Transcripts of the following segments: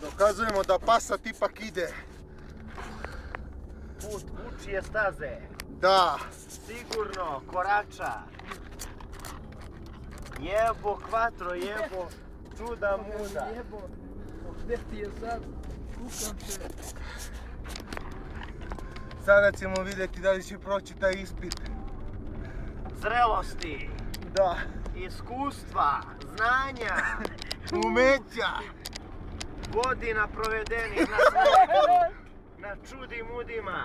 Dokazujemo da Passat ipak ide. Put učije staze. Da. Sigurno, korača. Jebo kvatro, jebo čuda muda. Jebo, gdje ti je sad? Kukam se. Sada ćemo vidjeti da li će proći taj ispit. Zrelosti, Da. iskustva, znanja, Umeća. godina provedenih na svijetu, na čudi mudima.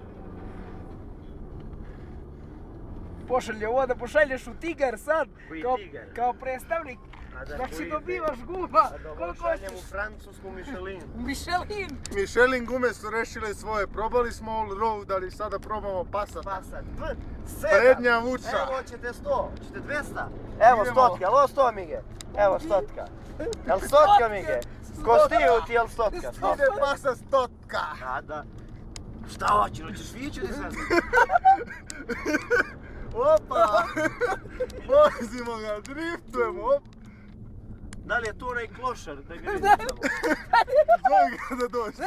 Pošalje ovo da pošalješ u Tigar sad, Koji Tigar? kao predstavnik. A da Znači koji dobivaš guma, A da koliko šaljem hoćeš. u Francusku Michelin. Michelin. Michelin gume su rešile svoje. Probali smo all road, ali sada probamo Passat. Passat. Prednja vuča. Evo ćete 100, ćete 200. Evo Idemo. stotka, jel ovo 100 Mige? Evo stotka. Jel stotka Mige? Ko stiju ti jel stotka? Ide Passat stotka. Da. Šta hoćeš, hoćeš vići ili sve? Opa! Vozimo ga, driftujemo, op! Da li je to onaj klošar da ga vidimo? Zove ga da dođe.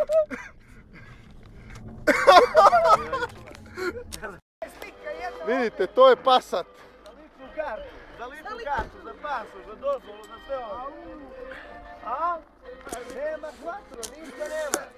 Vidite, to je Passat. Za ličnu kartu, za pasoš, za dozvolu, za sve ovo. A? Nema kvatro, ništa nema.